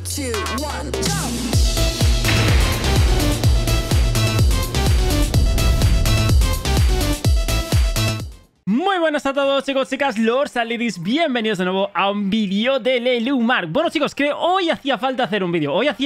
2, 1, jump! Muy buenas a todos, chicos, chicas, lords and ladies, bienvenidos de nuevo a un vídeo de Lelumar. Bueno, chicos, que hoy hacía falta hacer un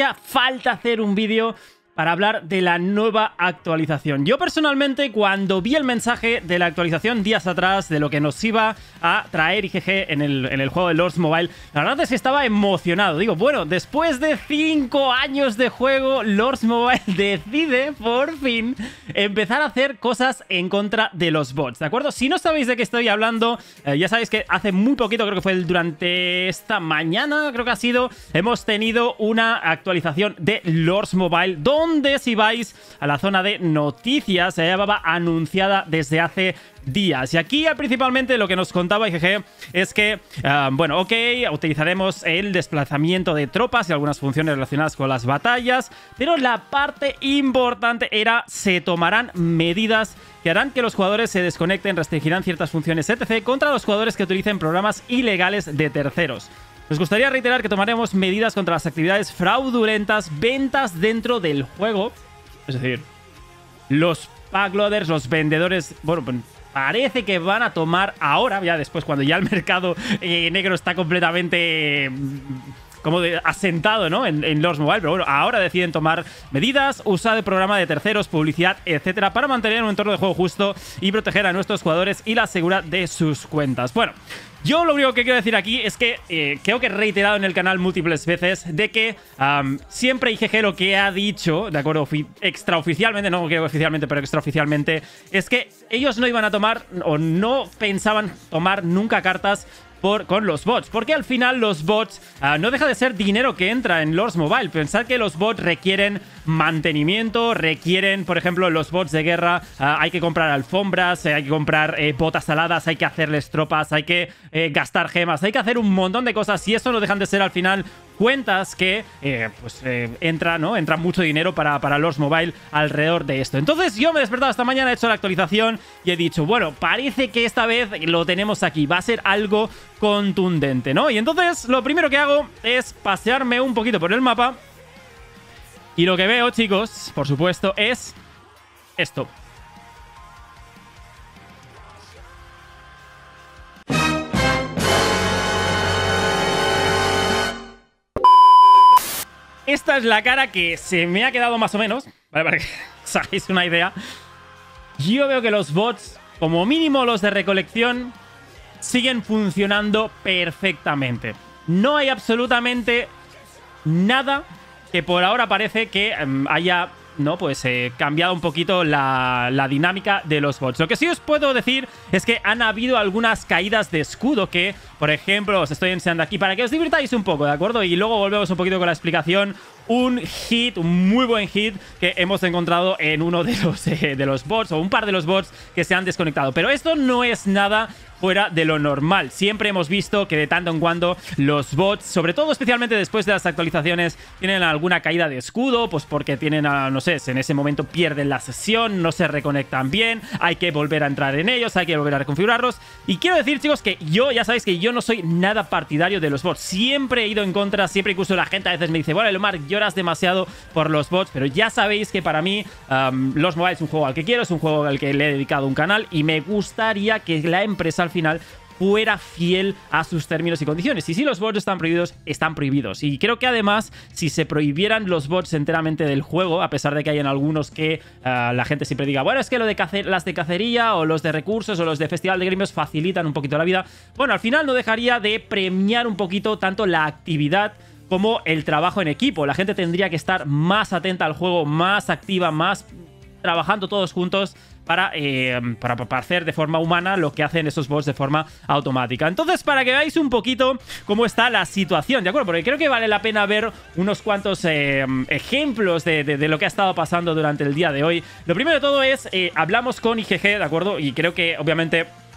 vídeo para hablar de la nueva actualización. Yo personalmente, cuando vi el mensaje de la actualización días atrás, de lo que nos iba a traer IGG en el juego de Lords Mobile, la verdad es que estaba emocionado. Digo, bueno, después de 5 años de juego, Lords Mobile decide, por fin, empezar a hacer cosas en contra de los bots, ¿de acuerdo? Si no sabéis de qué estoy hablando, ya sabéis que hace muy poquito, creo que fue durante esta mañana, creo que ha sido, hemos tenido una actualización de Lords Mobile, donde si vais a la zona de noticias, se llevaba anunciada desde hace días. Y aquí principalmente lo que nos contaba IGG es que, bueno, ok, utilizaremos el desplazamiento de tropas y algunas funciones relacionadas con las batallas, pero la parte importante era: se tomarán medidas que harán que los jugadores se desconecten, restringirán ciertas funciones, etc., contra los jugadores que utilicen programas ilegales de terceros. Nos gustaría reiterar que tomaremos medidas contra las actividades fraudulentas, ventas dentro del juego. Es decir, los packloaders, los vendedores, bueno, pues parece que van a tomar ahora, ya después, cuando ya el mercado negro está completamente como asentado, ¿no? En Lords Mobile, pero bueno, ahora deciden tomar medidas, usar el programa de terceros, publicidad, etcétera, para mantener un entorno de juego justo y proteger a nuestros jugadores y la seguridad de sus cuentas. Bueno, yo lo único que quiero decir aquí es que creo que he reiterado en el canal múltiples veces de que siempre IGG lo que ha dicho, de acuerdo, extraoficialmente, no creo oficialmente, pero extraoficialmente, es que ellos no iban a tomar o no pensaban tomar nunca cartas con los bots, porque al final los bots no deja de ser dinero que entra en Lords Mobile. Pensad que los bots requieren mantenimiento, requieren, por ejemplo, los bots de guerra, hay que comprar alfombras, hay que comprar botas aladas, hay que hacerles tropas, hay que gastar gemas, hay que hacer un montón de cosas, y eso no dejan de ser al final cuentas que entra, ¿no? Entra mucho dinero para Lords Mobile alrededor de esto. Entonces yo me he despertado esta mañana, he hecho la actualización y he dicho, bueno, parece que esta vez lo tenemos aquí, va a ser algo contundente, ¿no? Y entonces lo primero que hago es pasearme un poquito por el mapa, y lo que veo, chicos, por supuesto, es esto. Esta es la cara que se me ha quedado más o menos, ¿vale? Para que os hagáis una idea. Yo veo que los bots, como mínimo los de recolección, siguen funcionando perfectamente. No hay absolutamente nada que por ahora parece que haya, ¿no? Pues cambiado un poquito la dinámica de los bots. Lo que sí os puedo decir es que han habido algunas caídas de escudo que, por ejemplo, os estoy enseñando aquí para que os divirtáis un poco, ¿de acuerdo? Y luego volvemos un poquito con la explicación. Un hit, un muy buen hit que hemos encontrado en uno de los bots, o un par de los bots que se han desconectado. Pero esto no es nada fuera de lo normal. Siempre hemos visto que de tanto en cuando los bots, sobre todo especialmente después de las actualizaciones, tienen alguna caída de escudo, pues porque tienen, no sé, en ese momento pierden la sesión, no se reconectan bien, hay que volver a entrar en ellos, hay que volver a reconfigurarlos. Y quiero decir, chicos, que yo, ya sabéis que yo no soy nada partidario de los bots. Siempre he ido en contra, siempre, incluso la gente a veces me dice, bueno, Lelumar, lloras demasiado por los bots, pero ya sabéis que para mí Lords Mobile es un juego al que quiero, es un juego al que le he dedicado un canal, y me gustaría que la empresa al final fuera fiel a sus términos y condiciones. Y si los bots están prohibidos, están prohibidos. Y creo que además, si se prohibieran los bots enteramente del juego, a pesar de que hayan algunos que la gente siempre diga, bueno, es que lo de las de cacería o los de recursos o los de festival de gremios facilitan un poquito la vida, bueno, al final no dejaría de premiar un poquito tanto la actividad como el trabajo en equipo. La gente tendría que estar más atenta al juego, más activa, más trabajando todos juntos para hacer de forma humana lo que hacen esos bots de forma automática. Entonces, para que veáis un poquito cómo está la situación, ¿de acuerdo? Porque creo que vale la pena ver unos cuantos ejemplos de lo que ha estado pasando durante el día de hoy. Lo primero de todo es, hablamos con IGG, ¿de acuerdo? Y creo que, obviamente,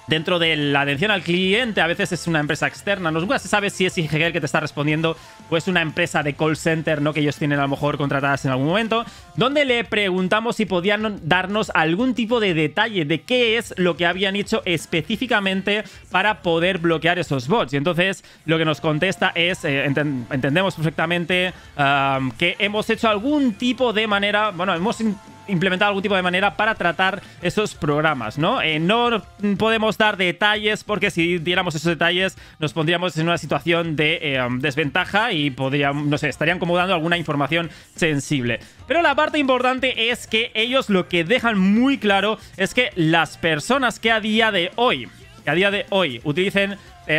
dentro de la atención al cliente, a veces es una empresa externa. Nunca se sabe si es IGG el que te está respondiendo o es una empresa de call center, ¿no? Que ellos tienen a lo mejor contratadas en algún momento. Donde le preguntamos si podían darnos algún tipo de detalle de qué es lo que habían hecho específicamente para poder bloquear esos bots. Y entonces lo que nos contesta es, entendemos perfectamente que hemos hecho algún tipo de manera, bueno, hemos implementar algún tipo de manera para tratar esos programas, ¿no? No podemos dar detalles porque si diéramos esos detalles nos pondríamos en una situación de desventaja y podríamos, no sé, estarían como dando alguna información sensible. Pero la parte importante es que ellos lo que dejan muy claro es que las personas que a día de hoy utilicen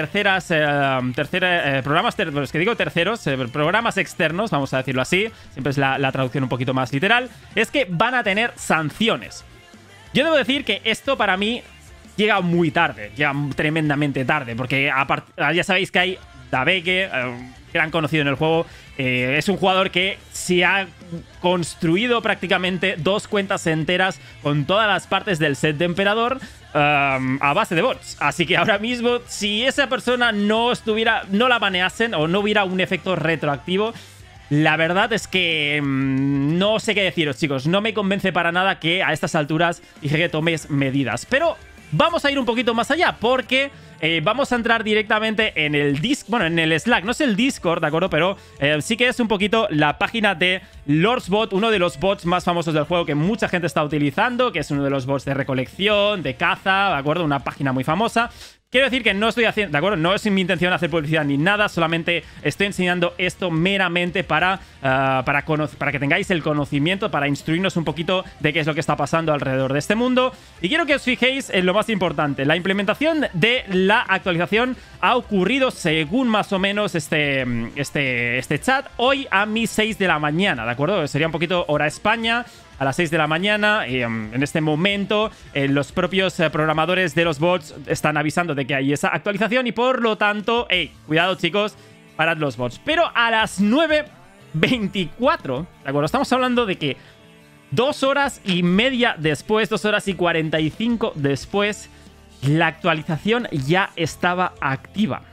programas externos, vamos a decirlo así, siempre es la traducción un poquito más literal, es que van a tener sanciones. Yo debo decir que esto para mí llega muy tarde, llega tremendamente tarde, porque ya sabéis que hay Daveke, gran conocido en el juego, es un jugador que se ha construido prácticamente 2 cuentas enteras con todas las partes del set de Emperador a base de bots. Así que ahora mismo, si esa persona no la baneasen o no hubiera un efecto retroactivo, la verdad es que no sé qué deciros, chicos. No me convence para nada que a estas alturas IGG tomes medidas. Pero vamos a ir un poquito más allá porque vamos a entrar directamente en el en el Slack. No es el Discord, ¿de acuerdo? Pero sí que es un poquito la página de Lordsbot, uno de los bots más famosos del juego que mucha gente está utilizando, que es uno de los bots de recolección, de caza, ¿de acuerdo? Una página muy famosa. Quiero decir que no estoy haciendo, ¿de acuerdo? No es mi intención hacer publicidad ni nada, solamente estoy enseñando esto meramente para que tengáis el conocimiento, para instruirnos un poquito de qué es lo que está pasando alrededor de este mundo. Y quiero que os fijéis en lo más importante. La implementación de la actualización ha ocurrido según más o menos este chat hoy a mis 6 de la mañana, ¿de acuerdo? Sería un poquito hora España. A las 6 de la mañana, en este momento, los propios programadores de los bots están avisando de que hay esa actualización y por lo tanto, cuidado chicos, parad los bots. Pero a las 9:24, ¿de acuerdo? Estamos hablando de que 2 horas y media después, 2 horas y 45 después, la actualización ya estaba activa.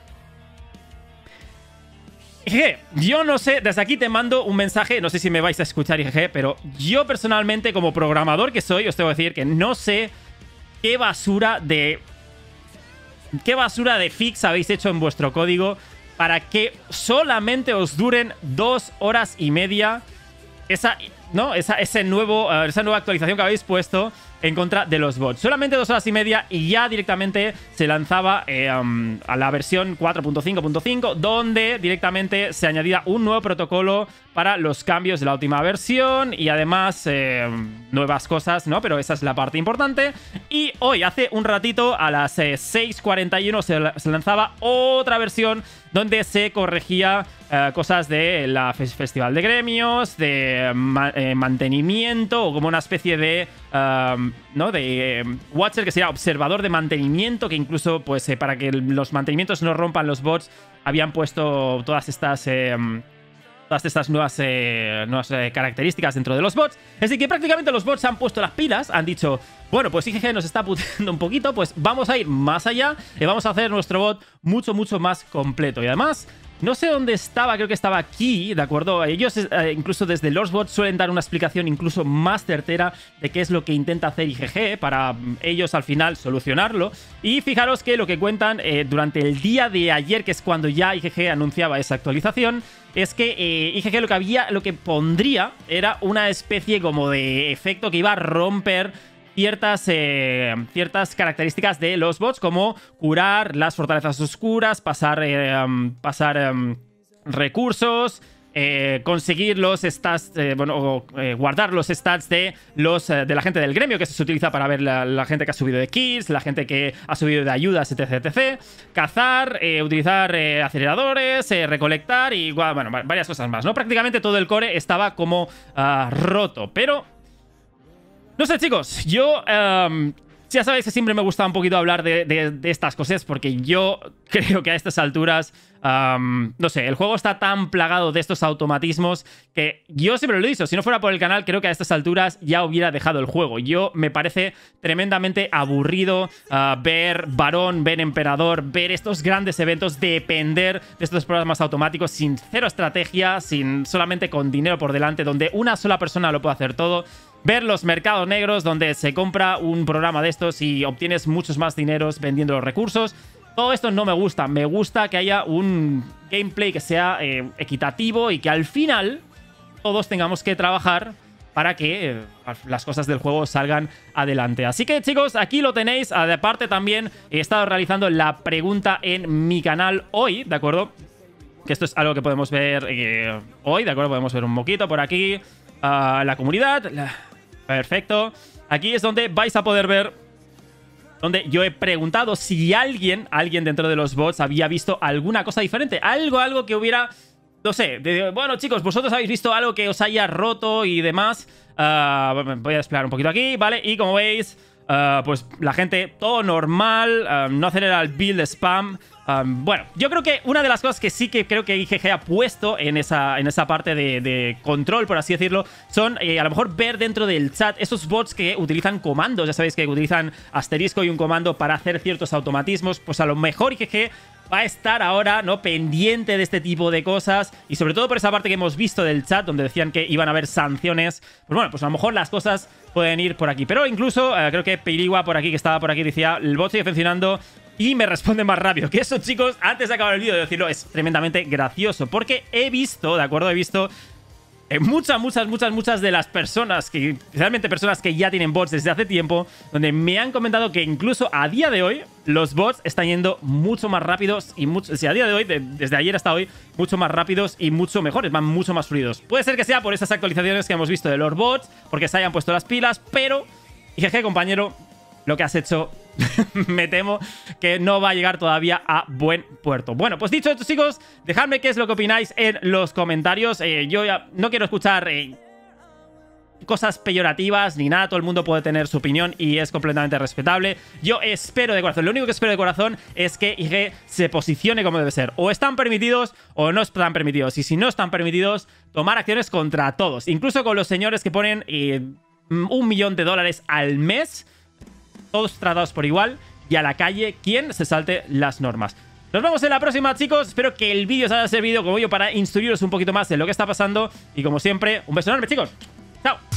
IGG, yo no sé, desde aquí te mando un mensaje, no sé si me vais a escuchar IGG, pero yo personalmente como programador que soy, os tengo que decir que no sé qué basura de fix habéis hecho en vuestro código para que solamente os duren 2 horas y media esa nueva actualización que habéis puesto en contra de los bots. Solamente 2 horas y media y ya directamente se lanzaba a la versión 4.5.5, donde directamente se añadía un nuevo protocolo para los cambios de la última versión y además nuevas cosas, ¿no? Pero esa es la parte importante. Y hoy, hace un ratito, a las 6:41 se lanzaba otra versión donde se corregía cosas de la festival de gremios, de mantenimiento o como una especie de Watcher, que sería observador de mantenimiento, que incluso pues para que los mantenimientos no rompan los bots habían puesto todas estas nuevas características dentro de los bots. Es decir, que prácticamente los bots se han puesto las pilas, han dicho, bueno, pues IGG nos está puteando un poquito, pues vamos a ir más allá y vamos a hacer nuestro bot mucho, mucho más completo. Y además, no sé dónde estaba, creo que estaba aquí, ¿de acuerdo? Ellos, incluso desde Lordsbot, suelen dar una explicación incluso más certera de qué es lo que intenta hacer IGG para ellos al final solucionarlo. Y fijaros que lo que cuentan durante el día de ayer, que es cuando ya IGG anunciaba esa actualización, es que IGG lo que pondría era una especie como de efecto que iba a romper ciertas características de los bots, como curar las fortalezas oscuras, pasar recursos, conseguir los stats, guardar los stats de la gente del gremio, que se utiliza para ver la gente que ha subido de kills, la gente que ha subido de ayudas, etc. Cazar, utilizar aceleradores, recolectar y bueno, varias cosas más, ¿no? Prácticamente todo el core estaba como roto, pero no sé, chicos, yo Ya sabéis que siempre me gusta un poquito hablar de estas cosas porque yo creo que a estas alturas, no sé, el juego está tan plagado de estos automatismos que yo siempre lo he dicho, si no fuera por el canal creo que a estas alturas ya hubiera dejado el juego. Yo me parece tremendamente aburrido ver Barón, ver Emperador, ver estos grandes eventos, depender de estos programas automáticos sin cero estrategia, sin solamente con dinero por delante, donde una sola persona lo puede hacer todo. Ver los mercados negros donde se compra un programa de estos y obtienes muchos más dineros vendiendo los recursos. Todo esto no me gusta. Me gusta que haya un gameplay que sea equitativo y que al final todos tengamos que trabajar para que las cosas del juego salgan adelante. Así que, chicos, aquí lo tenéis. Aparte, también he estado realizando la pregunta en mi canal hoy, ¿de acuerdo? Que esto es algo que podemos ver hoy, ¿de acuerdo? Podemos ver un poquito por aquí. La comunidad. Perfecto. Aquí es donde vais a poder ver, donde yo he preguntado si alguien dentro de los bots había visto alguna cosa diferente. Algo que hubiera, no sé, bueno, chicos, vosotros habéis visto algo que os haya roto y demás. Voy a desplegar un poquito aquí, ¿vale? Y como veis, pues la gente, todo normal, no acelera el build spam. Bueno, yo creo que una de las cosas que sí que creo que IGG ha puesto en esa parte de control, por así decirlo, son a lo mejor ver dentro del chat esos bots que utilizan comandos. Ya sabéis que utilizan asterisco y un comando para hacer ciertos automatismos. Pues a lo mejor IGG va a estar ahora, ¿no?, pendiente de este tipo de cosas. Y sobre todo por esa parte que hemos visto del chat, donde decían que iban a haber sanciones. Pues bueno, pues a lo mejor las cosas pueden ir por aquí. Pero incluso, creo que Peirigua por aquí, que estaba por aquí, decía, el bot sigue funcionando y me responde más rápido. Que eso, chicos, antes de acabar el vídeo de decirlo, es tremendamente gracioso. Porque he visto, ¿de acuerdo? He visto muchas de las personas, que especialmente personas que ya tienen bots desde hace tiempo, donde me han comentado que incluso a día de hoy los bots están yendo mucho más rápidos y a día de hoy, desde ayer hasta hoy, mucho más rápidos y mucho mejores, van mucho más fluidos. Puede ser que sea por esas actualizaciones que hemos visto de los bots, porque se hayan puesto las pilas, pero jeje, compañero, lo que has hecho me temo que no va a llegar todavía a buen puerto. Bueno, pues dicho esto, chicos, dejadme qué es lo que opináis en los comentarios. Yo ya no quiero escuchar cosas peyorativas ni nada. Todo el mundo puede tener su opinión y es completamente respetable. Yo espero de corazón, lo único que espero de corazón es que IG se posicione como debe ser. O están permitidos o no están permitidos. Y si no están permitidos, tomar acciones contra todos. Incluso con los señores que ponen $1 millón al mes. Todos tratados por igual y a la calle quien se salte las normas. Nos vemos en la próxima, chicos. Espero que el vídeo os haya servido como yo para instruiros un poquito más de lo que está pasando. Y como siempre, un beso enorme, chicos. Chao.